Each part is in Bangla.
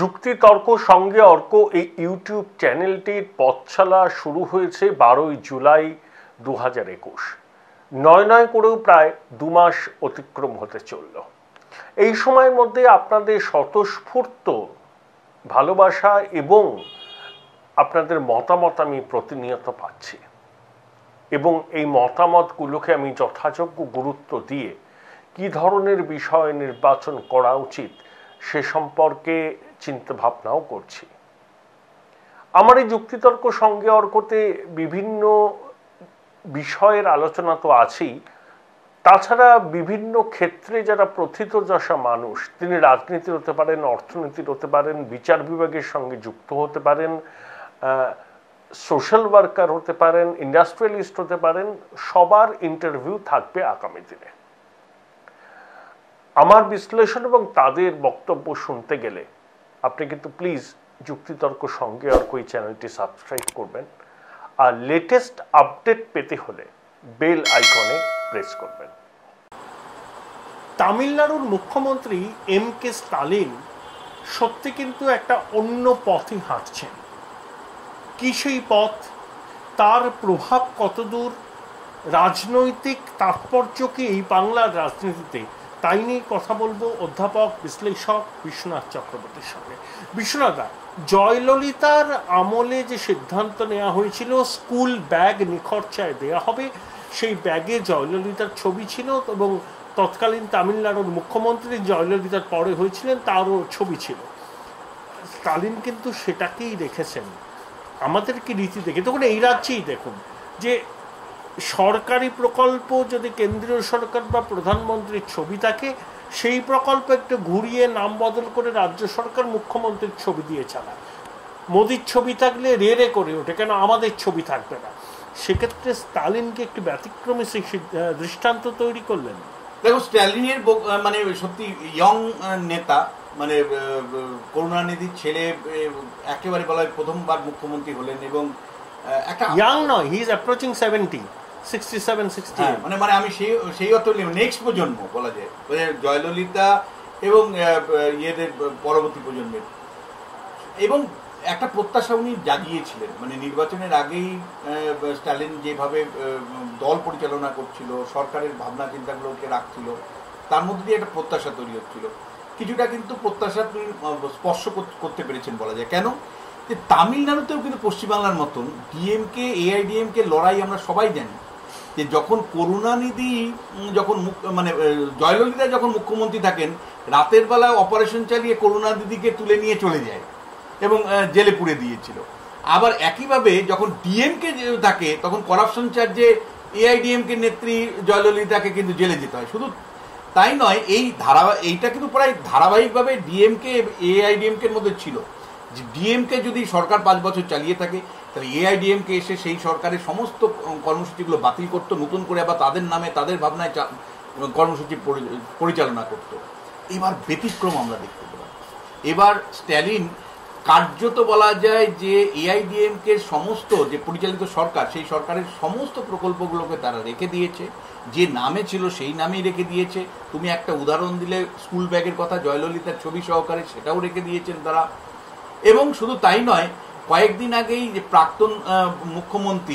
যুক্তিতর্ক সঙ্গে অর্ক এই ইউটিউব চ্যানেলটির পথচলা শুরু হয়েছে 12ই জুলাই 2021। নয় করেও প্রায় 2 মাস অতিক্রম হতে চলল। এই সময়ের মধ্যে আপনাদের স্বতঃস্ফূর্ত ভালোবাসা এবং আপনাদের মতামত আমি প্রতিনিয়ত পাচ্ছি এবং এই মতামতগুলোকে আমি যথাযোগ্য গুরুত্ব দিয়ে কি ধরনের বিষয় নির্বাচন করা উচিত সে সম্পর্কে চিন্তা ভাবনাও করছি। আমার এই যুক্তিতর্ক সঙ্গে অর্কতে বিভিন্ন বিষয়ের আলোচনা তো আছেই, তাছাড়া বিভিন্ন ক্ষেত্রে যারা প্রথিতযশা মানুষ, তিনি রাজনীতির হতে পারেন, অর্থনীতির হতে পারেন, বিচার বিভাগের সঙ্গে যুক্ত হতে পারেন, সোশ্যাল ওয়ার্কার হতে পারেন, ইন্ডাস্ট্রিয়ালিস্ট হতে পারেন, সবার ইন্টারভিউ থাকবে আগামী দিনে। আমার বিশ্লেষণ এবং তাদের বক্তব্য শুনতে গেলে আপনি কিন্তু প্লিজ যুক্তিতর্ক সঙ্গে অর্ক এই চ্যানেলটি সাবস্ক্রাইব করবেন, আর লেটেস্ট আপডেট পেতে হলে বেল আইকনে প্রেস করবেন। তামিলনাড়ুর মুখ্যমন্ত্রী এম.কে. স্টালিন সত্যি কিন্তু একটা অন্য পথে হাঁটছেন। কি সেই পথ, তার প্রভাব কতদূর, রাজনৈতিক তাৎপর্য কি এই বাংলার রাজনীতিতে, তাই নিয়ে কথা বলবো অধ্যাপক বিশ্লেষক বিশ্বনাথ চক্রবর্তীর সঙ্গে। বিশ্বনাথদা, জয়ললিতার আমলে যে সিদ্ধান্ত নেওয়া হয়েছিল স্কুল ব্যাগ নিখরচায় দেওয়া হবে, সেই ব্যাগে জয়ললিতার ছবি ছিল এবং তৎকালীন তামিলনাড়ুর মুখ্যমন্ত্রী জয়ললিতার পরে হয়েছিলেন তারও ছবি ছিল। স্টালিন কিন্তু সেটাকেই রেখেছেন। আমাদের কি রীতি দেখে তখন এই রাজ্যেই দেখুন যে সরকারি প্রকল্প যদি কেন্দ্রীয় সরকার বা প্রধানমন্ত্রীর ছবি থাকে, সেই প্রকল্প একটু ঘুরিয়ে নাম বদল করে রাজ্য সরকার মুখ্যমন্ত্রীর ছবি দিয়ে চালায়। মোদির ছবি থাকলে রে করে ওঠে, কেন আমাদের ছবি থাকবে না? সেক্ষেত্রে স্টালিনকে একটি ব্যতিক্রমী দৃষ্টান্ত তৈরি করলেন। দেখো, স্টালিনের মানে সত্যি ইয়ং নেতা, মানে করুণানিধির ছেলে, একেবারে বলা হয় প্রথমবার মুখ্যমন্ত্রী হলেন এবং একটা ইয়াং নয়, হি ইজ অ্যাপ্রোচিং 70, 67, 68। মানে আমি সেই অর্থ নেক্সট প্রজন্ম বলা যায়, জয়ললিতা এবং ইয়েদের পরবর্তী প্রজন্মের, এবং একটা প্রত্যাশা উনি জাগিয়েছিলেন। মানে নির্বাচনের আগেই স্টালিন যেভাবে দল পরিচালনা করছিল, সরকারের ভাবনা চিন্তাগুলোকে রাখছিল, তার মধ্যে দিয়ে একটা প্রত্যাশা তৈরি হচ্ছিল। কিছুটা কিন্তু প্রত্যাশা স্পর্শ করতে পেরেছেন বলা যায়। কেন যে তামিলনাড়ুতেও কিন্তু পশ্চিমবাংলার মতন ডিএমকে এআইডিএমকে লড়াই আমরা সবাই জানি, যে যখন করুণানিধি যখন মানে জয়ললিতা যখন মুখ্যমন্ত্রী থাকেন, রাতের বেলায় অপারেশন চালিয়ে করুণানিধিকে তুলে নিয়ে চলে যায় এবং জেলে পুড়ে দিয়েছিল। আবার একইভাবে যখন ডিএমকে থাকে তখন করাপশন চার্জে এআইডিএমকে নেত্রী জয়ললিতাকে কিন্তু জেলে যেতে হয়। শুধু তাই নয়, এইটা কিন্তু প্রায় ধারাবাহিকভাবে ডিএমকে এআইডিএমকে এর মধ্যে ছিল। যে ডিএমকে যদি সরকার 5 বছর চালিয়ে থাকে, তাহলে এআইডিএমকে এসে সেই সরকারের সমস্ত কর্মসূচিগুলো বাতিল করতো, নতুন করে আবার তাদের নামে তাদের ভাবনায় কর্মসূচি পরিচালনা করত। এবার ব্যতিক্রম আমরা দেখতে পেলাম। এবার স্ট্যালিন কার্যত বলা যায় যে এআইডিএমকে সমস্ত যে পরিচালিত সরকার, সেই সরকারের সমস্ত প্রকল্পগুলোকে তারা রেখে দিয়েছে, যে নামে ছিল সেই নামেই রেখে দিয়েছে। তুমি একটা উদাহরণ দিলে স্কুল ব্যাগের কথা, জয়ললিতার ছবি সহকারে সেটাও রেখে দিয়েছেন তারা। এবং শুধু তাই নয়, কয়েকদিন আগেই যে প্রাক্তন মুখ্যমন্ত্রী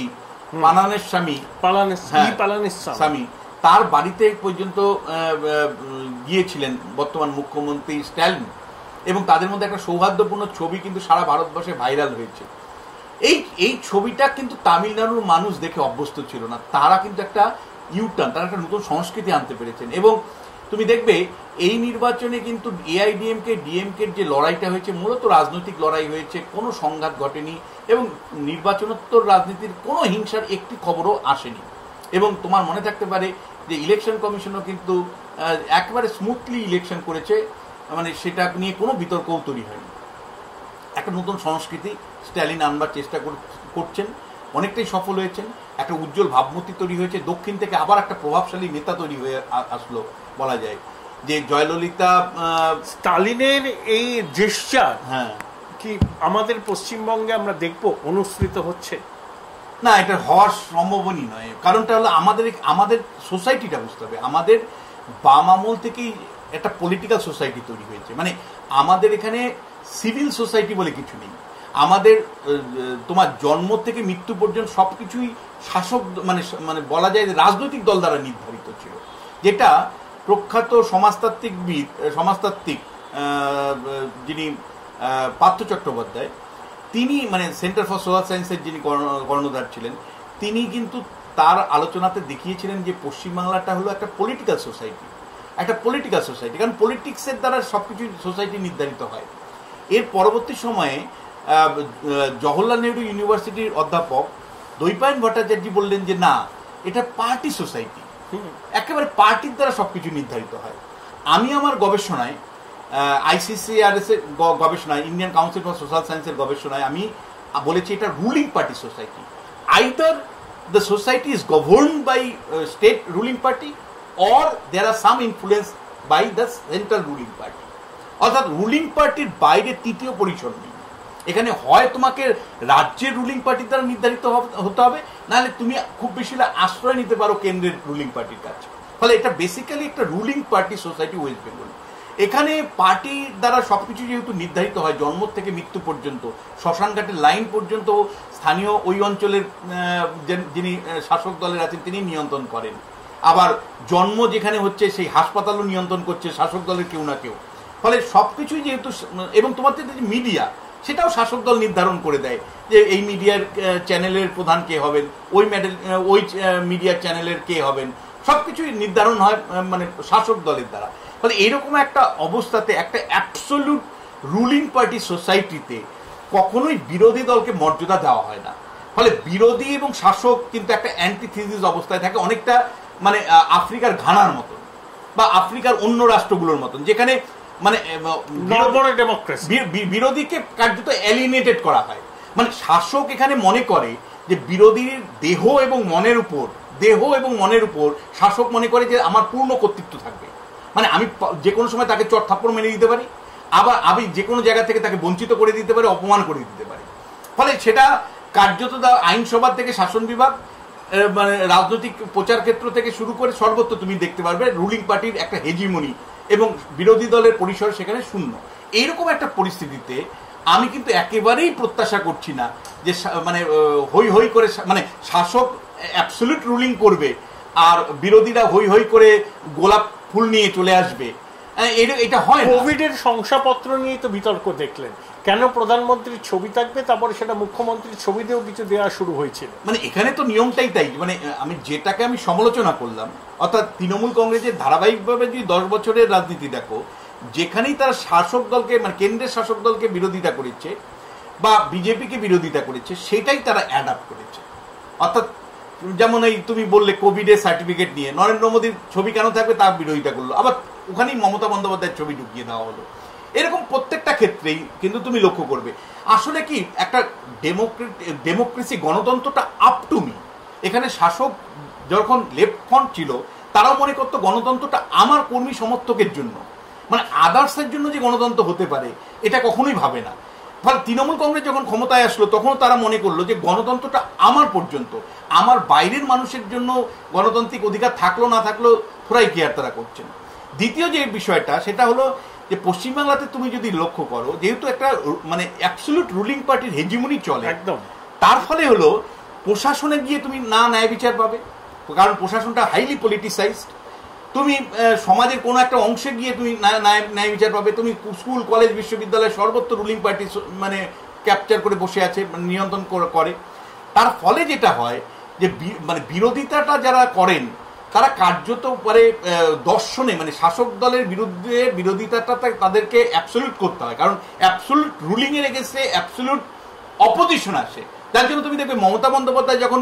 পালানিস্বামী তার বাড়িতে পর্যন্ত গিয়েছিলেন বর্তমান মুখ্যমন্ত্রী স্ট্যালিন, এবং তাদের মধ্যে একটা সৌহার্দ্যপূর্ণ ছবি কিন্তু সারা ভারতবর্ষে ভাইরাল হয়েছে। এই ছবিটা কিন্তু তামিলনাড়ুর মানুষ দেখে অভ্যস্ত ছিল না। তারা কিন্তু একটা ইউটার্ন, তারা একটা নতুন সংস্কৃতি আনতে পেরেছেন। এবং তুমি দেখবে এই নির্বাচনে কিন্তু এআইডিএমকে ডিএমকের যে লড়াইটা হয়েছে মূলত রাজনৈতিক লড়াই হয়েছে, কোনো সংঘাত ঘটেনি এবং নির্বাচনোত্তর রাজনীতির কোনো হিংসার একটি খবরও আসেনি। এবং তোমার মনে থাকতে পারে যে ইলেকশন কমিশনও কিন্তু একেবারে স্মুথলি ইলেকশন করেছে, মানে সেটা নিয়ে কোনো বিতর্কও তৈরি হয়নি। একটা নতুন সংস্কৃতি স্ট্যালিন আনবার চেষ্টা করছেন, অনেকটাই সফল হয়েছেন। একটা উজ্জ্বল ভাবমূর্তি তৈরি হয়েছে, দক্ষিণ থেকে আবার একটা প্রভাবশালী নেতা তৈরি হয়ে আসলো বলা যায়। যে জয়ললিতা, স্টালিনের এই জেস্চার কি আমাদের পশ্চিমবঙ্গে আমরা দেখবো অনুসৃত হচ্ছে? না, এটা হওয়ার সম্ভাবনই নয়। কারণটা হলো আমাদের সোসাইটিটা বুঝতে হবে। আমাদের বাম আমল থেকেই একটা পলিটিক্যাল সোসাইটি তৈরি হয়েছে। মানে আমাদের এখানে সিভিল সোসাইটি বলে কিছু নেই। আমাদের তোমার জন্ম থেকে মৃত্যু পর্যন্ত সবকিছুই শাসক মানে মানে বলা যায় রাজনৈতিক দল দ্বারা নির্ধারিত ছিল, যেটা প্রখ্যাত সমাজতাত্ত্বিক যিনি পার্থ চট্টোপাধ্যায়, তিনি মানে সেন্টার ফর সোশ্যাল সায়েন্সের যিনি কর্ণধার ছিলেন, তিনি কিন্তু তার আলোচনাতে দেখিয়েছিলেন যে পশ্চিমবাংলাটা হলো একটা পলিটিক্যাল সোসাইটি, কারণ পলিটিক্সের দ্বারা সবকিছু সোসাইটি নির্ধারিত হয়। এর পরবর্তী সময়ে জওহরলাল নেহরু ইউনিভার্সিটির অধ্যাপক দ্বৈপায়ন ভট্টাচার্য বললেন যে না, এটা পার্টি সোসাইটি, একেবারে পার্টির দ্বারা সবকিছু নির্ধারিত হয়। আমি আমার গবেষণায় ICCRS এর গবেষণায়, ইন্ডিয়ান কাউন্সিল ফর সোশ্যাল সায়েন্সের গবেষণায় আমি বলেছি এটা ruling party society. Either the society is governed by state ruling party or there are some influence by the central ruling party, অর্থাৎ রুলিং পার্টির বাইরে তৃতীয় পরিসর নেই। এখানে হয় তোমাকে রাজ্যের রুলিং পার্টির দ্বারা নির্ধারিত হতে হবে, নাহলে তুমি খুব বেশি আশ্রয় নিতে পারো কেন্দ্রের রুলিং পার্টির কাছে। ফলে এটা বেসিক্যালি একটা ruling party society West Bengal. এখানে পার্টির দ্বারা সবকিছু যেহেতু নির্ধারিত হয়, জন্ম থেকে মৃত্যু পর্যন্ত, শ্মশানঘাটের লাইন পর্যন্ত স্থানীয় ওই অঞ্চলের যিনি শাসক দলের আছেন তিনি নিয়ন্ত্রণ করেন। আবার জন্ম যেখানে হচ্ছে সেই হাসপাতালও নিয়ন্ত্রণ করছে শাসক দলের কেউ না কেউ। ফলে সবকিছুই যেহেতু, এবং তোমাদের যে মিডিয়া সেটাও শাসক দল নির্ধারণ করে দেয় যে এই মিডিয়ার চ্যানেলের প্রধান কে হবেন, ওই মিডিয়ার চ্যানেলের কে হবেন, সবকিছুই নির্ধারণ হয় মানে শাসক দলের দ্বারা। ফলে এইরকম একটা অবস্থাতে একটা অ্যাবসলিউট রুলিং পার্টি সোসাইটিতে কখনোই বিরোধী দলকে মর্যাদা দেওয়া হয় না। ফলে বিরোধী এবং শাসক কিন্তু একটা অ্যান্টিথিসিস অবস্থায় থাকে, অনেকটা মানে আফ্রিকার ঘানার মতন বা আফ্রিকার অন্য রাষ্ট্রগুলোর মতন, যেখানে মানে বিরোধীকে কার্যত এলিমিনেটেড করা হয়। মানে শাসক এখানে মনে করে যে বিরোধীর দেহ এবং মনের উপর শাসক মনে করে যে আমার পূর্ণ কর্তৃত্ব থাকবে। মানে আমি যে কোনো সময় তাকে চট থাপ্পড় মেরে দিতে পারি, আবার আমি যে কোনো জায়গা থেকে তাকে বঞ্চিত করে দিতে পারি, অপমান করে দিতে পারি। ফলে সেটা কার্যত আইনসভা থেকে শাসন বিভাগ, মানে রাজনৈতিক প্রচার ক্ষেত্র থেকে শুরু করে সর্বত্র তুমি দেখতে পারবে রুলিং পার্টির একটা হেজিমনি এবং বিরোধী দলের পরিসর সেখানে শূন্য। এইরকম একটা পরিস্থিতিতে আমি কিন্তু একেবারেই প্রত্যাশা করছি না যে মানে হই হই করে মানে শাসক অ্যাবসলিউট রুলিং করবে আর বিরোধীরা হই হই করে গোলাপ ফুল নিয়ে চলে আসবে, এটা হয় না। কোভিডের শংসাপত্র নিয়ে তো বিতর্ক দেখলেন, কেন প্রধানমন্ত্রীর ছবি থাকবে, তারপরে সেটা মুখ্যমন্ত্রীর ছবি দিয়েও কিছু দেওয়া শুরু হয়েছিল। মানে এখানে তো নিয়মটাই তাই, মানে আমি যেটাকে আমি সমালোচনা করলাম, অর্থাৎ তৃণমূল কংগ্রেসের ধারাবাহিকভাবে যদি 10 বছরের রাজনীতি দেখো, যেখানেই তারা শাসক দলকে মানে কেন্দ্রের শাসক দলকে বিরোধিতা করেছে বা বিজেপিকে বিরোধিতা করেছে, সেটাই তারা অ্যাডাপ্ট করেছে। অর্থাৎ যেমন এই তুমি বললে কোভিডের সার্টিফিকেট নিয়ে নরেন্দ্র মোদীর ছবি কেন থাকবে তার বিরোধিতা করলো, আবার ওখানেই মমতা বন্দ্যোপাধ্যায়ের ছবি ঢুকিয়ে দেওয়া হলো। এরকম প্রত্যেকটা ক্ষেত্রেই কিন্তু তুমি লক্ষ্য করবে আসলে কি একটা ডেমোক্রেসি গণতন্ত্রটা আপ টু মি। এখানে শাসক যখন লেফট ফ্রন্ট ছিল তারাও মনে করতো গণতন্ত্রটা আমার কর্মী সমর্থকের জন্য, মানে আদার্সের জন্য যে গণতন্ত্র হতে পারে এটা কখনোই ভাবে না। ফলে তৃণমূল কংগ্রেস যখন ক্ষমতায় আসলো তখনও তারা মনে করলো যে গণতন্ত্রটা আমার পর্যন্ত, আমার বাইরের মানুষের জন্য গণতান্ত্রিক অধিকার থাকলো না থাকলো থোড়াই কেয়ার তারা করছেন। দ্বিতীয় যে বিষয়টা সেটা হলো যে পশ্চিমবাংলাতে তুমি যদি লক্ষ্য করো, যেহেতু একটা মানে অ্যাবসলিউট রুলিং পার্টির হেজিমনি চলে একদম, তার ফলে হলো প্রশাসনে গিয়ে তুমি না ন্যায় বিচার পাবে, কারণ প্রশাসনটা হাইলি পলিটিসাইজড। তুমি সমাজের কোনো একটা অংশে গিয়ে তুমি ন্যায় বিচার পাবে, তুমি স্কুল কলেজ বিশ্ববিদ্যালয় সর্বত্র রুলিং পার্টি মানে ক্যাপচার করে বসে আছে, নিয়ন্ত্রণ করে। তার ফলে যেটা হয় যে মানে বিরোধিতাটা যারা করেন তারা কার্যত পরে দর্শনে মানে শাসক দলের বিরুদ্ধে বিরোধিতাটা তাদেরকে অ্যাবসলিউট করতে হয়, কারণ অ্যাবসলিউট রুলিং এর এগেইনস্টে অ্যাবসলিউট অপোজিশন আসে। যার জন্য তুমি দেখবে মমতা বন্দ্যোপাধ্যায় যখন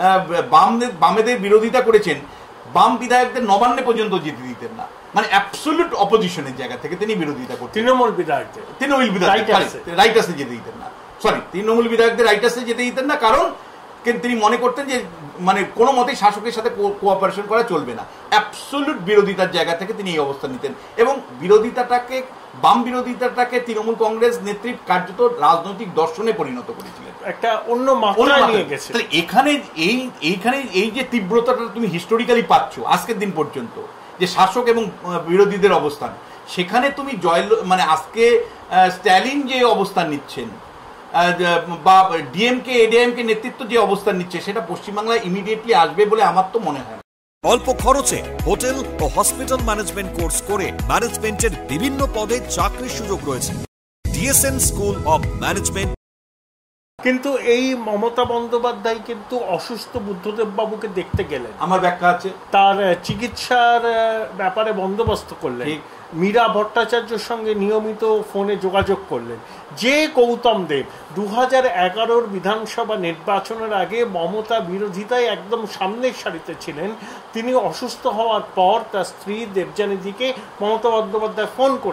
বামেদের বিরোধিতা করেছেন, বাম বিধায়কদের নবান্নে পর্যন্ত যেতে দিতেন না, মানে অ্যাবসলিউট অপোজিশনের জায়গা থেকে তিনি বিরোধিতা করতেন। তৃণমূল বিধায়কদের রাইটার্সে যেতে দিতেন না, তৃণমূল বিধায়কদের রাইটার্সে যেতে দিতেন না, কারণ তিনি মনে করতেন যে মানে কোনো মতেই শাসকের সাথে কোঅপারেশন করা চলবে না। অ্যাবসলিউট বিরোধিতার জায়গা থেকে তিনি এই অবস্থান নিতেন এবং বাম বিরোধিতাটাকে তৃণমূল কংগ্রেস নেতৃত্ব কার্যত রাজনৈতিক দর্শনে পরিণত করেছিলেন, একটা অন্য মাত্রা নিয়ে গেছে। এখানে এই যে তীব্রতাটা তুমি হিস্টোরিক্যালি পাচ্ছ আজকের দিন পর্যন্ত, যে শাসক এবং বিরোধীদের অবস্থান, সেখানে তুমি মানে আজকে স্ট্যালিন যে অবস্থান নিচ্ছেন বা ডিএমকে এডিএমকে নেতৃত্ব যে অবস্থান নিচ্ছে সেটা পশ্চিমবাংলায় ইমিডিয়েটলি আসবে বলে আমার তো মনে হয় না। অল্প খরচে হোটেল ও হসপিটাল ম্যানেজমেন্ট কোর্স করে ম্যানেজমেন্টের বিভিন্ন পদে চাকরির সুযোগ রয়েছে। DSN school of management. কিন্তু এই মমতা বন্দ্যোপাধ্যায় কিন্তু অসুস্থ বুদ্ধদেব বাবুকে দেখতে গেলেন, আমার ব্যাখ্যা আছে, তার চিকিৎসার ব্যাপারে বন্দোবস্ত করলেন, মীরা ভট্টাচার্যের সঙ্গে নিয়মিত ফোনে যোগাযোগ করলেন। যে গৌতম দেব 2011 বিধানসভা নির্বাচনের আগে মমতা বিরোধিতায় একদম সামনের সারিতে ছিলেন, তিনি অসুস্থ হওয়ার পর তার স্ত্রী দেবযানীদিকে মমতা বন্দ্যোপাধ্যায় ফোন করে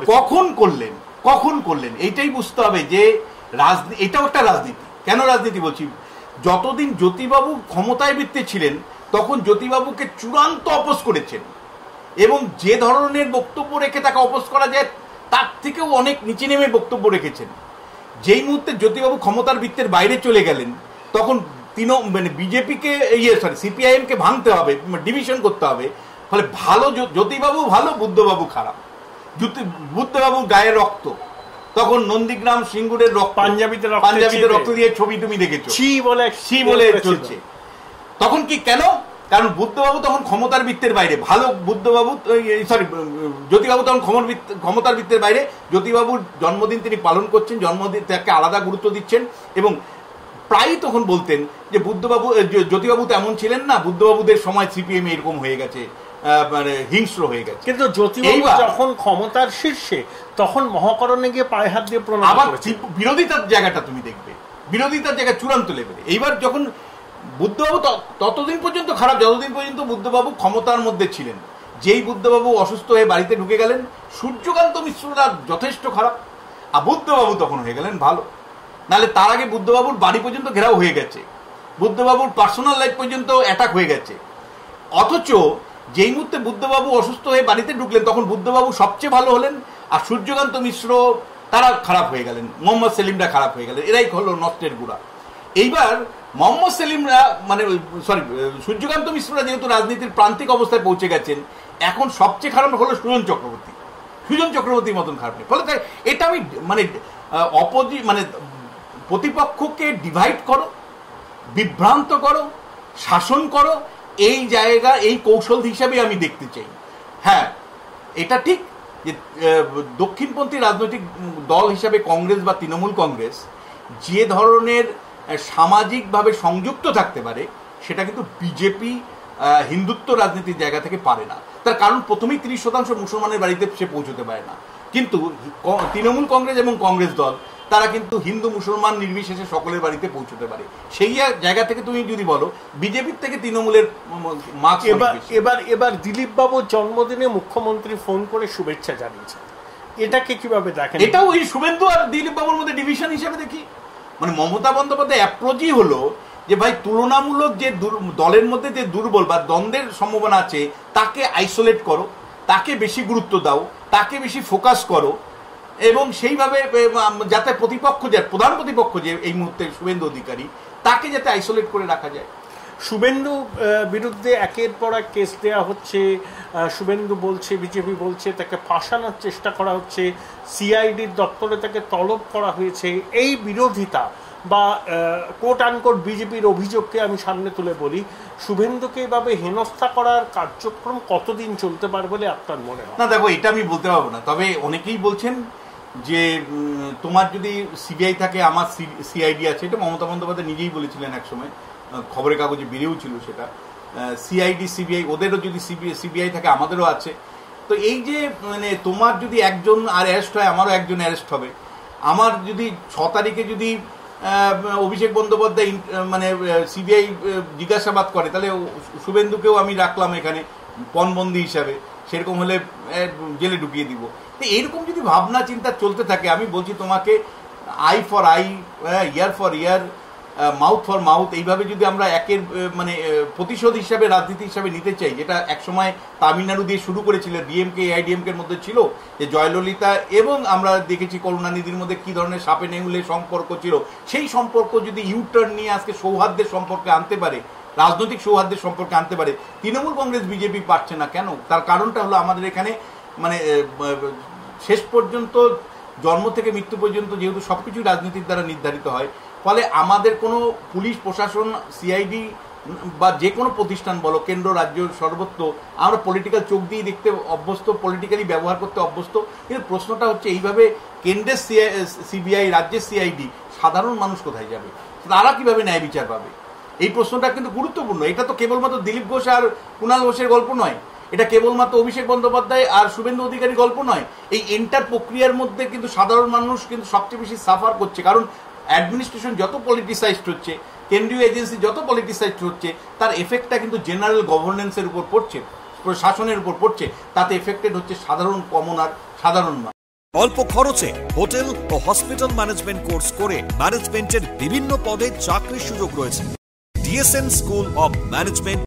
কখন করলেন এইটাই বুঝতে হবে যে এটাও একটা রাজনীতি। কেন রাজনীতি বলছি, যতদিন জ্যোতিবাবু ক্ষমতায় বৃত্তে ছিলেন তখন জ্যোতিবাবুকে চূড়ান্ত অপোজ করেছেন এবং যে ধরনের বক্তব্য রেখে তাকে অপোজ করা যায় তার থেকেও অনেক নিচে নেমে বক্তব্য রেখেছেন। যেই মুহূর্তে জ্যোতিবাবু ক্ষমতার বৃত্তের বাইরে চলে গেলেন তখন বিজেপিকে সিপিআইএমকে ভাঙতে হবে, ডিভিশন করতে হবে। ফলে ভালো জ্যোতিবাবু ভালো, বুদ্ধবাবু খারাপ। বুদ্ধবাবু গায়ে রক্ত, তখন নন্দীগ্রাম সিঙ্গুরের রক্ত, পাঞ্জাবিতে রক্ত দিয়ে ছবি তুমি দেখেছো, ছি বলে চলছে। তখন কি কেন? কারণ বুদ্ধবাবু তখন ক্ষমতার বৃত্তের বাইরে, ভালো বুদ্ধবাবু জ্যোতিবাবু তখন ক্ষমতার বৃত্তের বাইরে। জ্যোতিবাবুর জন্মদিন তিনি পালন করছেন, জন্মদিন তাকে আলাদা গুরুত্ব দিচ্ছেন এবং প্রায়ই তখন বলতেন যে জ্যোতিবাবু তো এমন ছিলেন না, বুদ্ধবাবুদের সময় সিপিএম এরকম হয়ে গেছে, মানে হিংস্র হয়ে গেছে। কিন্তু জ্যোতিবাবু যখন ক্ষমতার শীর্ষে তখন মহাকরণে গিয়ে পায়ে হাত দিয়ে প্রণাম করেছেন। বিরোধিতার জায়গাটা তুমি দেখবে, বিরোধিতার জায়গা চূড়ান্ত লেভেলে। এইবার যখন বুদ্ধবাবু ততদিন পর্যন্ত খারাপ যতদিন পর্যন্ত বুদ্ধবাবু ক্ষমতার মধ্যে ছিলেন। যেই বুদ্ধবাবু অসুস্থ হয়ে বাড়িতে ঢুকে গেলেন, সূর্যকান্ত মিশ্ররা যথেষ্ট খারাপ, আর বুদ্ধবাবু তখন হয়ে গেলেন ভালো। নাহলে তার আগে বুদ্ধবাবুর বাড়ি পর্যন্ত ঘেরাও হয়ে গেছে, বুদ্ধবাবুর পার্সোনাল লাইফ পর্যন্ত অ্যাটাক হয়ে গেছে। অথচ যেই মুহূর্তে বুদ্ধবাবু অসুস্থ হয়ে বাড়িতে ঢুকলেন তখন বুদ্ধবাবু সবচেয়ে ভালো হলেন, আর সূর্যকান্ত মিশ্র তারা খারাপ হয়ে গেলেন, মোহাম্মদ সেলিমরা খারাপ হয়ে গেলেন। এরাই হলো নষ্টের গুড়া। এইবার মোহাম্মদ সেলিমরা সূর্যকান্ত মিশ্ররা যেহেতু রাজনীতির প্রান্তিক অবস্থায় পৌঁছে গেছেন, এখন সবচেয়ে খারাপ হলো সুজন চক্রবর্তীর মতন খারাপ নেই। ফলে তাই এটা আমি প্রতিপক্ষকে ডিভাইড করো, বিভ্রান্ত করো, শাসন করো, এই জায়গা এই কৌশল হিসাবে আমি দেখতে চাই। হ্যাঁ, এটা ঠিক যে দক্ষিণপন্থী রাজনৈতিক দল হিসাবে কংগ্রেস বা তৃণমূল কংগ্রেস যে ধরনের সামাজিকভাবে সংযুক্ত থাকতে পারে সেটা কিন্তু বিজেপি হিন্দুত্ব রাজনীতির জায়গা থেকে পারে না। তার কারণ প্রথমেই 30% মুসলমানের বাড়িতে সে পৌঁছতে পারে না। কিন্তু তৃণমূল কংগ্রেস এবং কংগ্রেস দল তারা কিন্তু হিন্দু মুসলমান নির্বিশেষে সকলের বাড়িতে পৌঁছতে পারে। সেই জায়গা থেকে তুমি যদি বলো বিজেপির থেকে তৃণমূলের মার্কস। এবার দিলীপ বাবুর জন্মদিনে মুখ্যমন্ত্রী ফোন করে শুভেচ্ছা জানিয়েছেন, এটাকে কিভাবে দেখেন? এটাও ওই শুভেন্দু আর দিলীপ বাবুর মধ্যে ডিভিশন হিসেবে দেখি। মানে মমতা বন্দ্যোপাধ্যায় অ্যাপ্রোচই হলো যে ভাই তুলনামূলক যে দলের মধ্যে যে দুর্বল বা দ্বন্দ্বের সম্ভাবনা আছে তাকে আইসোলেট করো, তাকে বেশি গুরুত্ব দাও, তাকে বেশি ফোকাস করো এবং সেইভাবে যাতে প্রধান প্রতিপক্ষ যে এই মুহূর্তে শুভেন্দু অধিকারী, তাকে যাতে আইসোলেট করে রাখা যায়। শুভেন্দু বিরুদ্ধে একের পর এক কেস দেওয়া হচ্ছে, শুভেন্দু বলছে, বিজেপি বলছে তাকে ফাঁসানোর চেষ্টা করা হচ্ছে, সিআইডির দপ্তরে তাকে তলব করা হয়েছে। এই বিরোধিতা বা কোট আনকোট বিজেপির অভিযোগকে আমি সামনে তুলে বলি, শুভেন্দুকে এভাবে হেনস্থা করার কার্যক্রম কতদিন চলতে পারে বলে আপনার মনে হয়? না দেখো, এটা আমি বলতে পারবো না, তবে অনেকেই বলছেন যে তোমার যদি সিবিআই থাকে আমার সিআইডি আছে। এটা মমতা বন্দ্যোপাধ্যায় নিজেই বলেছিলেন একসময়, খবরের কাগজে বেরিয়েও ছিল সেটা। সিআইডি সিবিআই, ওদেরও যদি সিবিআই থাকে আমাদেরও আছে। তো এই যে মানে তোমার যদি একজন আর অ্যারেস্ট হয়, আমারও একজন অ্যারেস্ট হবে। আমার যদি 6 তারিখে যদি অভিষেক বন্দ্যোপাধ্যায় মানে সিবিআই জিজ্ঞাসাবাদ করে, তাহলে শুভেন্দুকেও আমি রাখলাম এখানে পণবন্দি হিসাবে, সেরকম হলে জেলে ঢুকিয়ে দিব। তো এইরকম যদি ভাবনা চিন্তা চলতে থাকে, আমি বলছি তোমাকে eye for eye, ear for ear, mouth for mouth, এইভাবে যদি আমরা একের মানে প্রতিশোধ হিসাবে রাজনীতি হিসাবে নিতে চাই, যেটা একসময় তামিলনাড়ু দিয়ে শুরু করেছিল, ডিএমকে এআইডিএমকের মধ্যে ছিল, যে জয়ললিতা এবং আমরা দেখেছি করুণানিধির মধ্যে কি ধরনের সাপে নেউলে সম্পর্ক ছিল, সেই সম্পর্ক যদি ইউটার্ন নিয়ে আজকে সৌহার্দ্যের সম্পর্কে আনতে পারে, রাজনৈতিক সৌহার্দ্যের সম্পর্কে আনতে পারে, তৃণমূল কংগ্রেস বিজেপি পারছে না কেন? তার কারণটা হলো আমাদের এখানে মানে শেষ পর্যন্ত জন্ম থেকে মৃত্যু পর্যন্ত যেহেতু সবকিছু রাজনীতির দ্বারা নির্ধারিত হয়, ফলে আমাদের কোনো পুলিশ প্রশাসন, সিআইডি বা যে কোনো প্রতিষ্ঠান বলো, কেন্দ্র রাজ্য সর্বত্র আমরা পলিটিক্যাল চোখ দিয়ে দেখতে অভ্যস্ত, পলিটিক্যালি ব্যবহার করতে অভ্যস্ত। কিন্তু প্রশ্নটা হচ্ছে এইভাবে কেন্দ্রের সিবিআই, রাজ্যের সিআইডি, সাধারণ মানুষ কোথায় যাবে, তারা কিভাবে ন্যায় বিচার পাবে? এই প্রশ্নটা কিন্তু গুরুত্বপূর্ণ। এটা তো কেবলমাত্র দিলীপ ঘোষ আর কুণাল ঘোষের গল্প নয়, এটা কেবলমাত্র অভিষেক বন্দ্যোপাধ্যায় আর শুভেন্দু অধিকারীর গল্প নয়। এই এন্টার প্রক্রিয়ার মধ্যে কিন্তু সাধারণ মানুষ কিন্তু সবচেয়ে বেশি সাফার করছে, কারণ অ্যাডমিনিস্ট্রেশন যত পলিটিসাইজড হচ্ছে, কেন্দ্রীয় এজেন্সি যত পলিটিসাইজড হচ্ছে, তার এফেক্টটা কিন্তু জেনারেল গভর্নেন্সের উপর পড়ছে, প্রশাসনের উপর পড়ছে, তাতে এফেক্টেড হচ্ছে সাধারণ কমনার, সাধারণ মানুষ। অল্প খরচে হোটেল ও হসপিটাল ম্যানেজমেন্ট কোর্স করে ম্যানেজমেন্টের বিভিন্ন পদে চাকরির সুযোগ রয়েছে। DSN School of Management,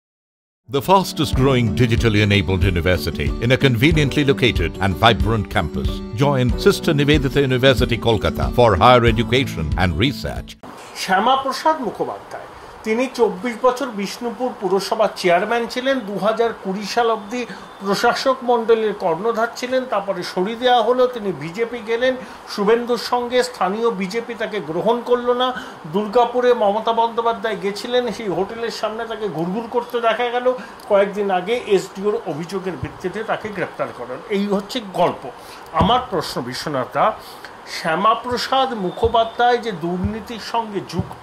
the fastest growing digitally enabled university in a conveniently located and vibrant campus. Join Sister Nivedita University, Kolkata for higher education and research. Shyamaprasad Mukhopadhyay, তিনি 24 বছর বিষ্ণুপুর পুরসভার চেয়ারম্যান ছিলেন, 2020 সাল অবধি প্রশাসক মণ্ডলীর কর্ণধার ছিলেন। তারপরে সরিয়ে দেওয়া হলো, তিনি বিজেপি গেলেন, শুভেন্দুর সঙ্গে স্থানীয় বিজেপি তাকে গ্রহণ করলো না। দুর্গাপুরে মমতা বন্দ্যোপাধ্যায় গেছিলেন, সেই হোটেলের সামনে তাকে ঘুরঘুর করতে দেখা গেল। কয়েকদিন আগে এসডিওর অভিযোগের ভিত্তিতে তাকে গ্রেপ্তার করেন। এই হচ্ছে গল্প। আমার প্রশ্ন বিশ্বনাথদা, শ্যামাপ্রসাদ মুখোপাধ্যায় যে দুর্নীতির সঙ্গে যুক্ত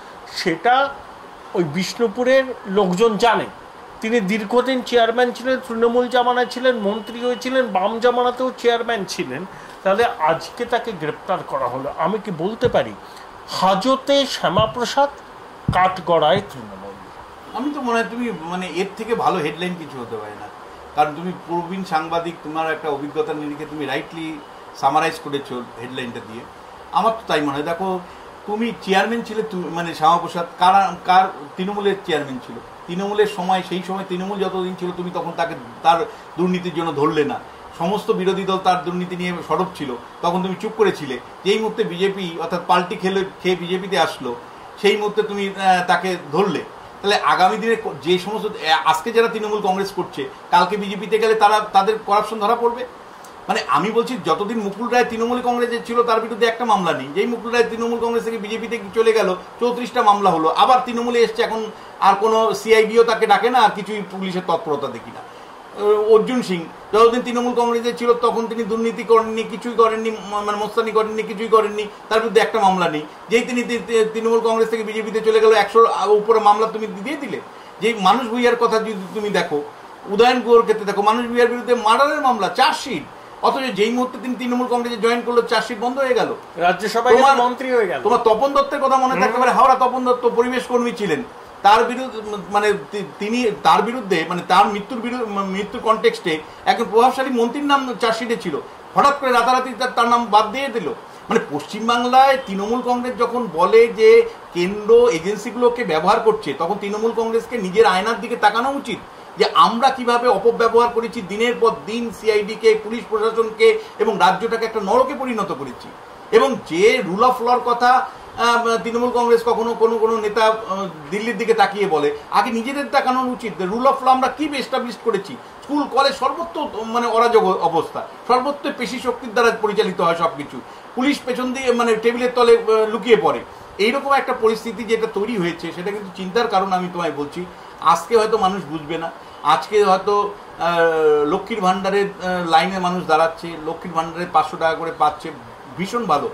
সেটা ওই বিষ্ণুপুরের লোকজন জানে। তিনি দীর্ঘদিন চেয়ারম্যান ছিলেন, তৃণমূল জামানায় ছিলেন, মন্ত্রী হয়েছিলেন, বাম জামানাতেও চেয়ারম্যান ছিলেন। তাহলে আজকে তাকে গ্রেপ্তার করা হলো, আমি কি বলতে পারি হাজতে শ্যামাপ্রসাদ, কাঠগড়ায় তৃণমূল? আমি তো মনে হয় তুমি মানে এর থেকে ভালো হেডলাইন কিছু হতে পারে না, কারণ তুমি প্রবীণ সাংবাদিক, তোমার একটা অভিজ্ঞতার নিরিখে তুমি রাইটলি সামারাইজ করেছো হেডলাইনটা দিয়ে। আমার তো তাই মনে হয়। দেখো, তুমি চেয়ারম্যান ছিলে, মানে শ্যামাপ্রসাদ কার তৃণমূলের চেয়ারম্যান ছিল। তৃণমূলের সময়, সেই সময় তৃণমূল যতদিন ছিল তুমি তখন তাকে তার দুর্নীতির জন্য ধরলে না। সমস্ত বিরোধী দল তার দুর্নীতি নিয়ে সরব ছিল, তখন তুমি চুপ করেছিলে। যেই মুহূর্তে বিজেপি অর্থাৎ পাল্টি খেয়ে বিজেপিতে আসলো, সেই মুহূর্তে তুমি তাকে ধরলে। তাহলে আগামী দিনে যে সমস্ত আজকে যারা তৃণমূল কংগ্রেস করছে, কালকে বিজেপিতে গেলে তাদের করাপশন ধরা পড়বে। মানে আমি বলছি, যতদিন মুকুল রায় তৃণমূল কংগ্রেসে ছিল তার বিরুদ্ধে একটা মামলা নেই। যেই মুকুল রায় তৃণমূল কংগ্রেস থেকে বিজেপিতে চলে গেল, 34টা মামলা হলো। আবার তৃণমূলে এসছে, এখন আর কোনো সিআইডিও তাকে ডাকে না, আর কিছুই পুলিশের তৎপরতা দেখি না। অর্জুন সিং যতদিন তৃণমূল কংগ্রেসে ছিল তখন তিনি দুর্নীতি করেননি, কিছুই করেননি, মানে মোস্তানি করেননি, কিছুই করেননি, তার বিরুদ্ধে একটা মামলা নেই। যেই তিনি তৃণমূল কংগ্রেস থেকে বিজেপিতে চলে গেল, 100 উপরে মামলা তুমি দিয়ে দিলে। যেই মানুষ ভূঁইয়ার কথা যদি তুমি দেখো, উদয়ন গুহর ক্ষেত্রে দেখো, মানুষ ভূঁইয়ার বিরুদ্ধে মার্ডারের মামলা, চার্জশিট। অথচ যেই মুহূর্তে তিনি তৃণমূল কংগ্রেসে জয়েন করলো, চার্জশিট বন্ধ হয়ে গেল, রাজ্যসভায় মন্ত্রী হয়ে গেল। তোমার তপন দত্তের কথা মনে থাকতে পারে, হাওড়া তপন দত্ত পরিবেশ কর্মী ছিলেন, তার বিরুদ্ধে মানে তিনি তার বিরুদ্ধে মানে তার মৃত্যুর কনটেক্সটে একজন প্রভাবশালী মন্ত্রীর নাম চার্জশিটে ছিল, হঠাৎ করে রাতারাতি তার নাম বাদ দিয়ে দিল। মানে পশ্চিমবাংলায় তৃণমূল কংগ্রেস যখন বলে যে কেন্দ্র এজেন্সিগুলোকে ব্যবহার করছে, তখন তৃণমূল কংগ্রেসকে নিজের আয়নার দিকে তাকানো উচিত যে আমরা কিভাবে অপব্যবহার করেছি, দিনের পর দিন সিআইডিকে, পুলিশ প্রশাসনকে এবং রাজ্যটাকে একটা নরকে পরিণত করেছি। এবং যে রুল অফ লর কথা তৃণমূল কংগ্রেস কখনো কোনো নেতা দিল্লির দিকে তাকিয়ে বলে, আগে নিজেদের তাকানো উচিত। রুল অফ ল আমরা কি এস্টাবলিশ করেছি? স্কুল কলেজ সর্বত্র মানে অরাজক অবস্থা, সর্বত্র পেশি শক্তির দ্বারা পরিচালিত হয় সবকিছু। পুলিশ পেছন দিয়ে মানে টেবিলের তলে লুকিয়ে পড়ে। এইরকম একটা পরিস্থিতি যেটা তৈরি হয়েছে, সেটা কিন্তু চিন্তার কারণ। আমি তোমায় বলছি, আজকে হয়তো মানুষ বুঝবে না, আজকে হয়তো লক্ষ্মীর ভাণ্ডারের লাইনে মানুষ দাঁড়াচ্ছে, লক্ষ্মীর ভাণ্ডারে 500 টাকা করে পাচ্ছে, ভীষণ ভালো।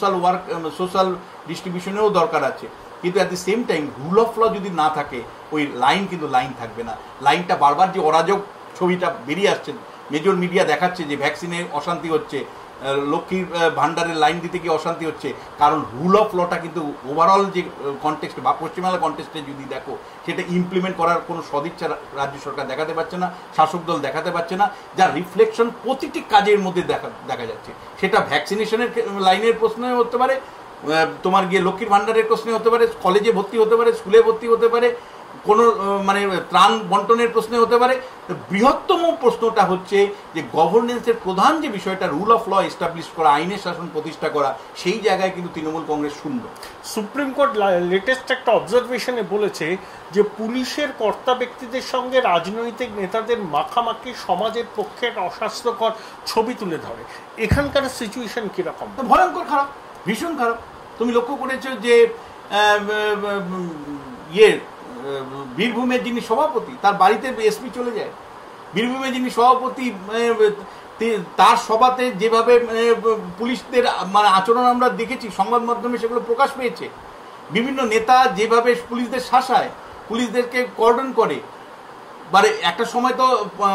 সোশ্যাল ডিস্ট্রিবিউশনেও দরকার আছে, কিন্তু at the same time rule of law যদি না থাকে, ওই লাইন কিন্তু লাইন থাকবে না। লাইনটা বারবার যে অরাজক ছবিটা বেরিয়ে আসছে, মেজর মিডিয়া দেখাচ্ছে যে ভ্যাকসিনে অশান্তি হচ্ছে, লক্ষ্মীর ভাণ্ডারের লাইন দিতে গিয়ে অশান্তি হচ্ছে, কারণ রুল অফ লটা কিন্তু ওভারঅল যে কনটেক্সটে বা পশ্চিমবাংলার কনটেক্সটে যদি দেখো, সেটা ইমপ্লিমেন্ট করার কোনো সদিচ্ছা রাজ্য সরকার দেখাতে পারছে না, শাসক দল দেখাতে পারছে না, যার রিফ্লেকশন প্রতিটি কাজের মধ্যে দেখা যাচ্ছে। সেটা ভ্যাকসিনেশনের লাইনের প্রশ্নে হতে পারে, তোমার গিয়ে লক্ষ্মীর ভাণ্ডারের প্রশ্নে হতে পারে, কলেজে ভর্তি হতে পারে, স্কুলে ভর্তি হতে পারে, কোনো মানে ত্রাণ বন্টনের প্রশ্নে হতে পারে। বৃহত্তম প্রশ্নটা হচ্ছে যে গভর্নেন্সের প্রধান যে বিষয়টা রুল অফ ল এস্টাবলিশ করা, আইনের শাসন প্রতিষ্ঠা করা, সেই জায়গায় কিন্তু তৃণমূল কংগ্রেস শূন্য। সুপ্রিম কোর্ট লেটেস্ট একটা অবজারভেশনে বলেছে যে পুলিশের কর্তা ব্যক্তিদের সঙ্গে রাজনৈতিক নেতাদের মাখামাখি সমাজের পক্ষে একটা অস্বাস্থ্যকর ছবি তুলে ধরে। এখানকার সিচুয়েশন কিরকম? ভয়ঙ্কর খারাপ, ভীষণ খারাপ। তুমি লক্ষ্য করেছো যে বীরভূমের যিনি সভাপতি তার বাড়িতে এসপি চলে যায়। বীরভূমের যিনি সভাপতি তার সভাতে যেভাবে পুলিশদের মানে আচরণ আমরা দেখেছি, সংবাদ মাধ্যমে সেগুলো প্রকাশ পেয়েছে। বিভিন্ন নেতা যেভাবে পুলিশদের শাসায়, পুলিশদেরকে কর্ডন করে। মানে একটা সময় তো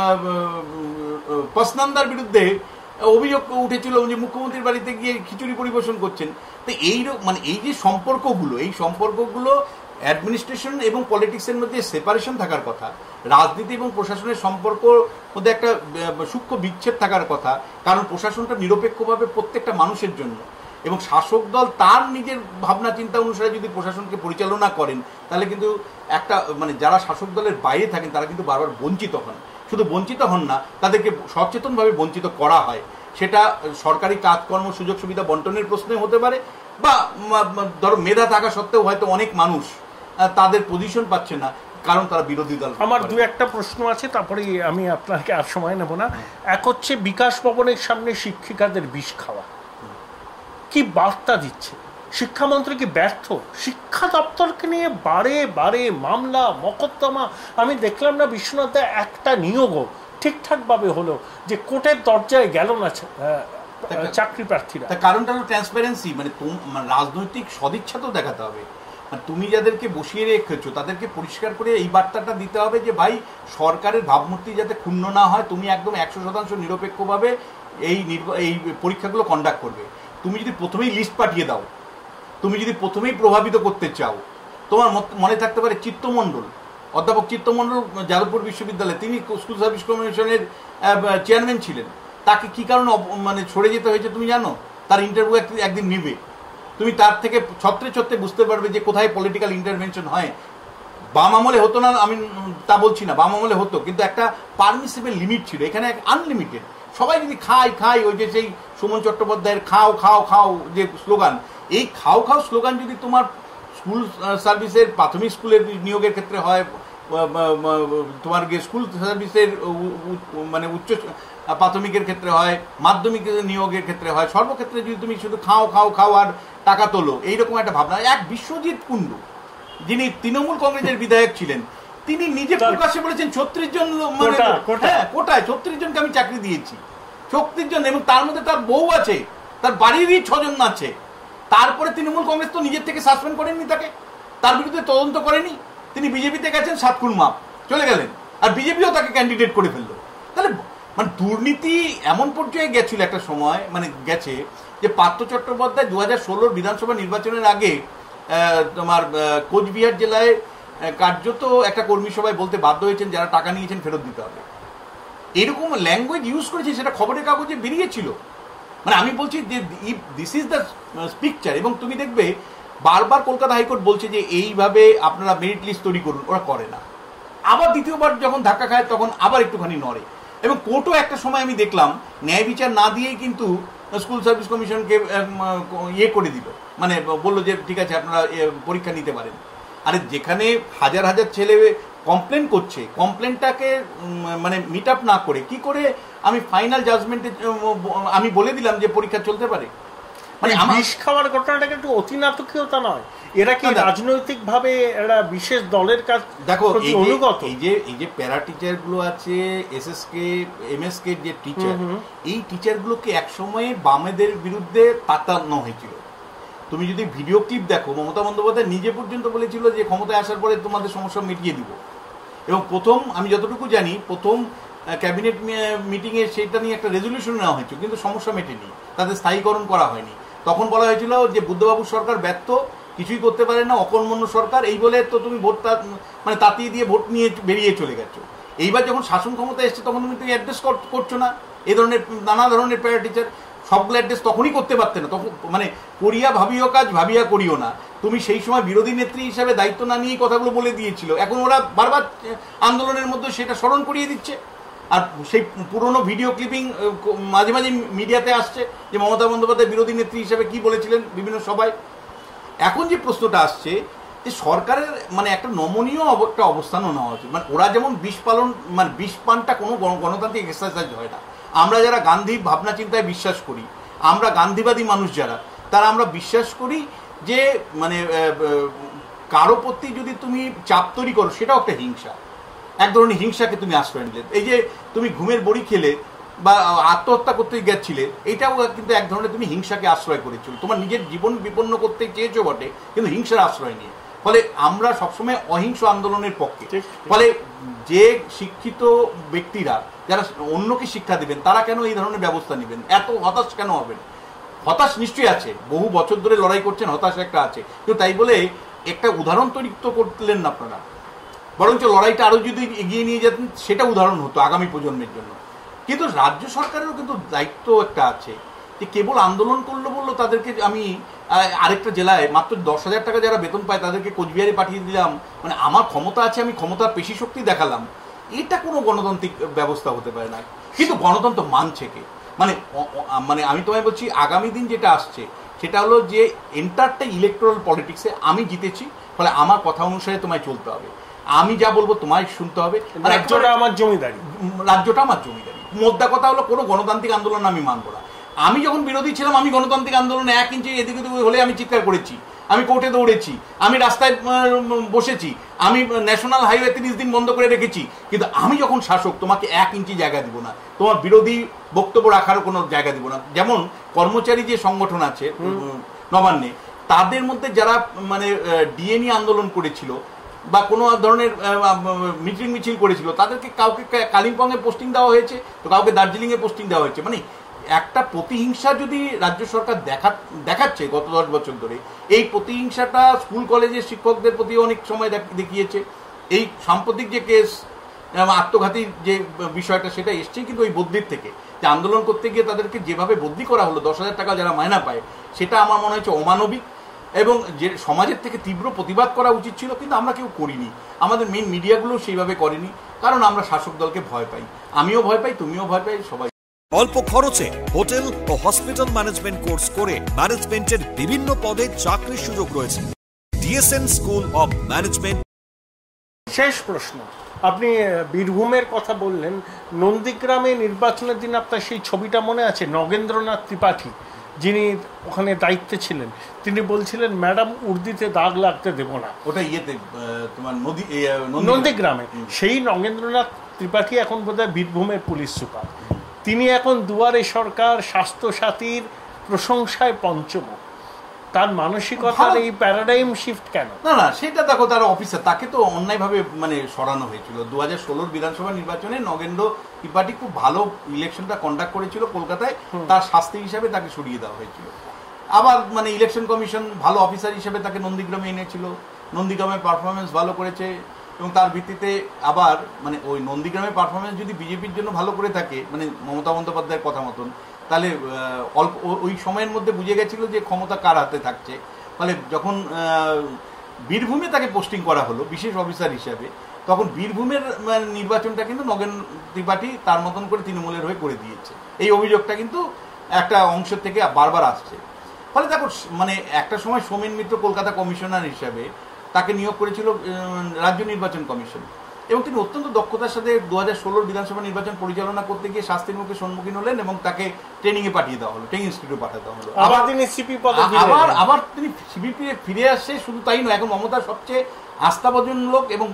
পসনান্দার বিরুদ্ধে অভিযোগ উঠেছিল যে মুখ্যমন্ত্রীর বাড়িতে গিয়ে খিচুড়ি পরিবেশন করছেন। তো মানে এই যে সম্পর্কগুলো, এই সম্পর্কগুলো অ্যাডমিনিস্ট্রেশন এবং পলিটিক্সের মধ্যে সেপারেশন থাকার কথা, রাজনীতি এবং প্রশাসনের সম্পর্কর মধ্যে একটা সূক্ষ্ম বিচ্ছেদ থাকার কথা। কারণ প্রশাসনটা নিরপেক্ষভাবে প্রত্যেকটা মানুষের জন্য, এবং শাসক দল তার নিজের ভাবনা চিন্তা অনুসারে যদি প্রশাসনকে পরিচালনা করেন, তাহলে কিন্তু একটা মানে যারা শাসক দলের বাইরে থাকেন তারা কিন্তু বারবার বঞ্চিত হন। শুধু বঞ্চিত হন না, তাদেরকে সচেতনভাবে বঞ্চিত করা হয়। সেটা সরকারি কাজকর্ম সুযোগ সুবিধা বন্টনের প্রশ্নে হতে পারে, বা ধরো মেধা থাকা সত্ত্বেও হয়তো অনেক মানুষ তাদের পজিশন পাচ্ছে না কারণ তারা বিরোধী দল। আমার দু একটা প্রশ্ন আছে, তারপরে আমি আপনাকে আর সময় নেব না। এক হচ্ছে বিকাশ ভবনের সামনে শিক্ষিকাদের বিষ খাওয়া, কি বার্তা দিচ্ছে? শিক্ষামন্ত্রী কি ব্যর্থ? শিক্ষা দপ্তরকে নিয়ে বারে বারে মামলা মকদ্দমা। আমি দেখলাম না বিশ্বনাথে একটা নিয়োগও ঠিকঠাকভাবে হলো, যে কোর্টের দরজায় গেল না চাকরি প্রার্থীরা। তার কারণটা হলো ট্রান্সপারেন্সি। মানে রাজনৈতিক সদিচ্ছা তো দেখাতে হবে। মানে তুমি যাদেরকে বসিয়ে রেখেছো তাদেরকে পরিষ্কার করে এই বার্তাটা দিতে হবে যে ভাই, সরকারের ভাবমূর্তি যাতে ক্ষুণ্ণ না হয়, তুমি একদম 100% নিরপেক্ষভাবে এই পরীক্ষাগুলো কন্ডাক্ট করবে। তুমি যদি প্রথমেই লিস্ট পাঠিয়ে দাও, তুমি যদি প্রথমেই প্রভাবিত করতে চাও, তোমার মনে থাকতে পারে চিত্তমণ্ডল, অধ্যাপক চিত্তমণ্ডল যাদবপুর বিশ্ববিদ্যালয়ে, তিনি স্কুল সার্ভিস কমিশনের চেয়ারম্যান ছিলেন। তাকে কি কারণে মানে সরে যেতে হয়েছে তুমি জানো? তার ইন্টারভিউ একদিন নিবে, তুমি তার থেকে ছত্রে ছত্রে বুঝতে পারবে যে কোথায় পলিটিক্যাল ইন্টারভেনশন হয়। বাম আমলে হতো না আমি তা বলছি না, বাম আমলে হতো, কিন্তু একটা পারমিসিবল লিমিট ছিল। এখানে আনলিমিটেড সবাই যদি খাই, ওই যে সেই সুমন চট্টোপাধ্যায়ের খাও খাও খাও যে স্লোগান, এই খাও খাও স্লোগান যদি তোমার স্কুল সার্ভিসের প্রাথমিক স্কুলের নিয়োগের ক্ষেত্রে হয়, তোমার স্কুল সার্ভিসের মানে উচ্চ প্রাথমিকের ক্ষেত্রে হয়, মাধ্যমিক নিয়োগের ক্ষেত্রে হয়, সর্বক্ষেত্রে যদি তুমি শুধু খাও খাও খাও আর টাকা তোলো, এইরকম একটা ভাবনা। এক বিশ্বজিৎ কুণ্ডু, যিনি তৃণমূল কংগ্রেসের বিধায়ক ছিলেন, তিনি নিজে প্রকাশ্যে বলেছেন 36 জন, মানে কোটায় 36 জনকে আমি চাকরি দিয়েছি, 36 জন, এবং তার মধ্যে তার বউ আছে, তার বাড়িরই 6 জন আছে। তারপরে তৃণমূল কংগ্রেস তো নিজের থেকে সাসপেন্ড করেননি তাকে, তার বিরুদ্ধে তদন্ত করেনি। তিনি বিজেপিতে গেছেন, 7 খুন মাপ চলে গেলেন, আর বিজেপিও তাকে ক্যান্ডিডেট করে ফেললো। তাহলে মানে দুর্নীতি এমন পর্যায়ে গেছিল একটা সময়, মানে গেছে যে পার্থ চট্টোপাধ্যায় 2016 বিধানসভা নির্বাচনের আগে তোমার কোচবিহার জেলায় কার্যত একটা কর্মী সভায় বলতে বাধ্য হয়েছেন যারা টাকা নিয়েছেন ফেরত দিতে হবে। এরকম ল্যাঙ্গুয়েজ ইউজ করেছে, সেটা খবরের কাগজে বেরিয়েছিল। মানে আমি বলছি যে দিস ইজ দ্য পিকচার। এবং তুমি দেখবে বারবার কলকাতা হাইকোর্ট বলছে যে এইভাবে আপনারা মেরিট লিস্ট তৈরি করুন, ওরা করে না। আবার দ্বিতীয়বার যখন ধাক্কা খায় তখন আবার একটুখানি নড়ে। এবং কোর্টও একটা সময় আমি দেখলাম ন্যায় বিচার না দিয়েই কিন্তু স্কুল সার্ভিস কমিশনকে ইয়ে করে দিল, মানে বললো যে ঠিক আছে আপনারা পরীক্ষা নিতে পারেন। আরে যেখানে হাজার হাজার ছেলে কমপ্লেন করছে, কমপ্লেনটাকে মানে মিট আপ না করে কি করে আমি ফাইনাল জাজমেন্টে আমি বলে দিলাম যে পরীক্ষা চলতে পারে? মানে বিষ খাওয়ার ঘটনাটাকে একটু অতি নাটকীয়তা নয়? এরা কি রাজনৈতিক ভাবে এরা বিশেষ দলের কাজ? দেখো এই যে প্যারা টিচার গুলো আছে, এসএসকে এমএসকে যে টিচার, এই টিচার গুলোকে একসময় বামেদের বিরুদ্ধে তাতানো হয়েছিল। তুমি যদি ভিডিও ক্লিপ দেখো, মমতা বন্দ্যোপাধ্যায় নিজে পর্যন্ত বলেছিল যে ক্ষমতায় আসার পরে তোমাদের সমস্যা মিটিয়ে দিব। এবং প্রথম আমি যতটুকু জানি প্রথম ক্যাবিনেট মিটিংয়ে সেটা নিয়ে একটা রেজলিউশন নেওয়া হয়েছিল, কিন্তু সমস্যা মেটেনি, তাদের স্থায়ীকরণ করা হয়নি। তখন বলা হয়েছিল যে বুদ্ধবাবুর সরকার ব্যর্থ, কিছুই করতে পারে না, অকর্মণ্য সরকার, এই বলে তো তুমি ভোটটা মানে তাতিয়ে দিয়ে ভোট নিয়ে বেরিয়ে চলে গেছো। এইবার যখন শাসন ক্ষমতা এসছে তখন তুমি অ্যাড্রেস করছো না এই ধরনের নানা ধরনের প্যারা টিচার। সবগুলো অ্যাড্রেস তখনই করতে পারতে না, তখন মানে করিয়া ভাবিও কাজ ভাবিয়া করিও না। তুমি সেই সময় বিরোধী নেত্রী হিসাবে দায়িত্ব না নিয়েই কথাগুলো বলে দিয়েছিল, এখন ওরা বারবার আন্দোলনের মধ্যে সেটা স্মরণ করিয়ে দিচ্ছে। আর সেই পুরনো ভিডিও ক্লিপিং মাঝে মাঝে মিডিয়াতে আসছে যে মমতা বন্দ্যোপাধ্যায় বিরোধী নেত্রী হিসাবে কি বলেছিলেন বিভিন্ন সভায়। এখন যে প্রশ্নটা আসছে যে সরকারের মানে একটা নমনীয় একটা অবস্থানও নেওয়া উচিত। মানে ওরা যেমন বিষ পালন মানে বিষ পানটা কোনো গণতান্ত্রিক এক্সারসাইজ হয় না। আমরা যারা গান্ধী ভাবনা চিন্তায় বিশ্বাস করি, আমরা গান্ধীবাদী মানুষ যারা, তারা আমরা বিশ্বাস করি যে মানে কারো প্রতি যদি তুমি চাপ তৈরি করো সেটাও একটা হিংসা, এক ধরনের হিংসাকে তুমি আশ্রয় নিলে। এই যে তুমি ঘুমের বড়ি খেলে বা আত্মহত্যা করতে গেছিলে, এটাও কিন্তু এক ধরনের তুমি হিংসাকে আশ্রয় করেছিল, তোমার নিজের জীবন বিপন্ন করতে চেয়েছো বটে কিন্তু হিংসার আশ্রয় নিয়ে। ফলে আমরা সবসময় অহিংস আন্দোলনের পক্ষে। ফলে যে শিক্ষিত ব্যক্তিরা যারা অন্যকে শিক্ষা দেবেন তারা কেন এই ধরনের ব্যবস্থা নেবেন, এত হতাশ কেন হবেন? হতাশ নিশ্চয়ই আছে, বহু বছর ধরে লড়াই করছেন, হতাশ একটা আছে, কিন্তু তাই বলে একটা উদাহরণ তৈরি তো করলেন না আপনারা, বরঞ্চ লড়াইটা আরো যদি এগিয়ে নিয়ে যেতেন সেটা উদাহরণ হতো আগামী প্রজন্মের জন্য। কিন্তু রাজ্য সরকারেরও কিন্তু দায়িত্ব একটা আছে যে কেবল আন্দোলন করলো বললো তাদেরকে আমি আরেকটা জেলায় মাত্র 10,000 টাকা যারা বেতন পায় তাদেরকে কোচবিহারে পাঠিয়ে দিলাম, মানে আমার ক্ষমতা আছে আমি ক্ষমতার পেশি শক্তি দেখালাম, এটা কোনো গণতান্ত্রিক ব্যবস্থা হতে পারে না। কিন্তু গণতন্ত্র মানছে কে? মানে মানে আমি তোমায় বলছি আগামী দিন যেটা আসছে সেটা হলো যে এন্টারটা ইলেকট্রাল পলিটিক্সে আমি জিতেছি, ফলে আমার কথা অনুসারে তোমায় চলতে হবে, আমি যা বলবো তোমায় শুনতে হবে, রাজ্যটা আমার জমিদারি, রাজ্যটা আমার জমিদারি। মোদ্দা কথা হলো কোনো গণতান্ত্রিক আন্দোলন আমি মানবো না। আমি যখন বিরোধী ছিলাম আমি গণতান্ত্রিক আন্দোলনে 1 ইঞ্চি এদিকে হলে আমি চিৎকার করেছি, আমি কোর্টে দৌড়েছি, আমি রাস্তায় বসেছি, আমি ন্যাশনাল হাইওয়ে 30 দিন বন্ধ করে রেখেছি, কিন্তু আমি যখন শাসক তোমাকে 1 ইঞ্চি জায়গা দিব না, তোমার বিরোধী বক্তব্য রাখারও কোনো জায়গা দিব না। যেমন কর্মচারী যে সংগঠন আছে নবান্নে, তাদের মধ্যে যারা মানে ডিএ নিয়ে আন্দোলন করেছিল বা কোনো ধরনের মিটিং মিছিল করেছিল, তাদেরকে কাউকে কালিম্পংয়ে পোস্টিং দেওয়া হয়েছে, তো কাউকে দার্জিলিংয়ে পোস্টিং দেওয়া হয়েছে। মানে একটা প্রতিহিংসা যদি রাজ্য সরকার দেখাচ্ছে গত 10 বছর ধরে, এই প্রতিহিংসাটা স্কুল কলেজের শিক্ষকদের প্রতি অনেক সময় দেখিয়েছে। এই সাম্প্রতিক যে কেস আত্মঘাতীর যে বিষয়টা সেটা এসছে কিন্তু ওই বদলির থেকে, যে আন্দোলন করতে গিয়ে তাদেরকে যেভাবে বদলি করা হলো, 10,000 টাকা যারা মায়না পায়, সেটা আমার মনে হচ্ছে অমানবিক এবং যে সমাজের থেকে তীব্র প্রতিবাদ করা উচিত ছিল, কিন্তু আমরা কেউ করিনি, আমাদের মেইন মিডিয়াগুলো সেইভাবে করেনি, কারণ আমরা শাসক দলকে ভয় পাই, আমিও ভয় পাই, তুমিও ভয় পাই, সবাই। অল্প খরচে হোটেল ও হসপিটাল ম্যানেজমেন্ট কোর্স করে ম্যানেজমেন্টের বিভিন্ন পদে চাকরির সুযোগ রয়েছে। DSN school of management. শেষ প্রশ্ন, আপনি বীরভূমের কথা বললেন, নন্দীগ্রামে নির্বাচনের দিন আপনার সেই ছবিটা মনে আছে? নগেন্দ্রনাথ ত্রিপাঠী যিনি ওখানে দায়িত্বে ছিলেন, তিনি বলছিলেন ম্যাডাম উর্দিতে দাগ লাগতে দেব না। ওটা ইয়েতে তোমার নন্দীগ্রামে। সেই নগেন্দ্রনাথ ত্রিপাঠী এখন বোধহয় বীরভূমের পুলিশ সুপার। তিনি এখন দুয়ারে সরকার, স্বাস্থ্যসাথীর প্রশংসায় পঞ্চম। তার মানসিকতার এই প্যারাডাইম শিফট কেন? না না, সেটা দেখো, তার অফিসার, তাকে তো অন্যায়ভাবে মানে সরানো হয়েছিল। 2016 বিধানসভা নির্বাচনে নগেন্দ্র ত্রিপাঠী খুব ভালো ইলেকশনটা কন্ডাক্ট করেছিল কলকাতায়, তার শাস্তি হিসাবে তাকে সরিয়ে দেওয়া হয়েছিল। আবার মানে ইলেকশন কমিশন ভালো অফিসার হিসেবে তাকে নন্দীগ্রামে এনেছিল, নন্দীগ্রামে পারফরমেন্স ভালো করেছে এবং তার ভিত্তিতে আবার মানে ওই নন্দীগ্রামের পারফরমেন্স যদি বিজেপির জন্য ভালো করে থাকে, মানে মমতা বন্দ্যোপাধ্যায়ের কথা মতন, তাহলে অল্প ওই সময়ের মধ্যে বুঝে গেছিল যে ক্ষমতা কার হাতে থাকছে। ফলে যখন বীরভূমে তাকে পোস্টিং করা হলো বিশেষ অফিসার হিসাবে, তখন বীরভূমের নির্বাচনটা কিন্তু নগেন ত্রিপাঠী তার মতন করে তৃণমূলের হয়ে করে দিয়েছে। এই অভিযোগটা কিন্তু একটা অংশ থেকে বারবার আসছে। ফলে দেখো, মানে একটা সময় সোমেন মিত্র কলকাতা কমিশনার হিসাবে তাকে নিয়োগ করেছিল রাজ্য নির্বাচন কমিশন, এবং তিনি অত্যন্ত দক্ষতার সাথে 2016 বিধানসভা নির্বাচন পরিচালনা করতে গিয়ে শাস্তির মুখে সম্মুখীন হলেন এবং তাকে ট্রেনিংয়ে পাঠিয়ে দেওয়া হলো, ট্রেনিং ইনস্টিটিউটে পাঠিয়ে দেওয়া হলো। আবার তিনি সিপি পদে আবার তিনি সিপিপি ফিরে আসছে। শুধু তাই নয়, এখন মমতার সবচেয়ে আস্থাভাজন লোক এবং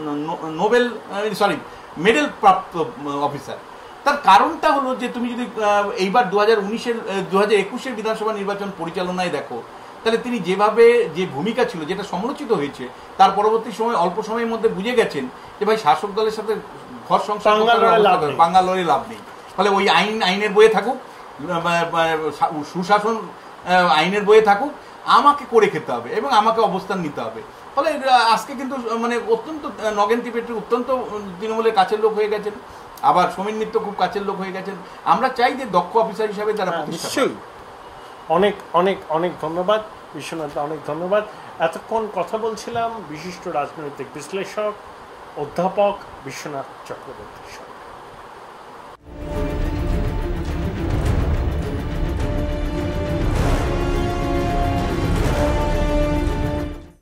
মেডেল প্রাপ্ত অফিসার। তার কারণটা হলো যে তুমি যদি এইবার 2021 বিধানসভা নির্বাচন পরিচালনায় দেখো, তাহলে তিনি যেভাবে যে ভূমিকা ছিল, যেটা সমালোচিত হয়েছে, তার পরবর্তী সময় অল্প সময়ের মধ্যে বুঝে গেছেন যে ভাই শাসক দলের সাথে ঘর সংসার বাঙ্গালোরে লাভ নেই। ফলে ওই আইনের বইয়ে থাকুক, সুশাসন আইনের বইয়ে থাকুক, আমাকে করে খেতে হবে এবং আমাকে অবস্থান নিতে হবে। ফলে আজকে কিন্তু মানে অত্যন্ত নগেন ত্রিপাঠী অত্যন্ত তৃণমূলের কাছের লোক হয়ে গেছেন। আবার সমীর মিত্র খুব কাছের লোক হয়ে গেছেন। আমরা চাই যে দক্ষ অফিসার হিসাবে তারা প্রতিষ্ঠা পাক। নিশ্চয়ই। অনেক অনেক অনেক ধন্যবাদ বিশ্বনাথ, অনেক ধন্যবাদ। এতক্ষণ কথা বলছিলাম বিশিষ্ট রাজনৈতিক বিশ্লেষক অধ্যাপক বিশ্বনাথ চক্রবর্তীর সঙ্গে।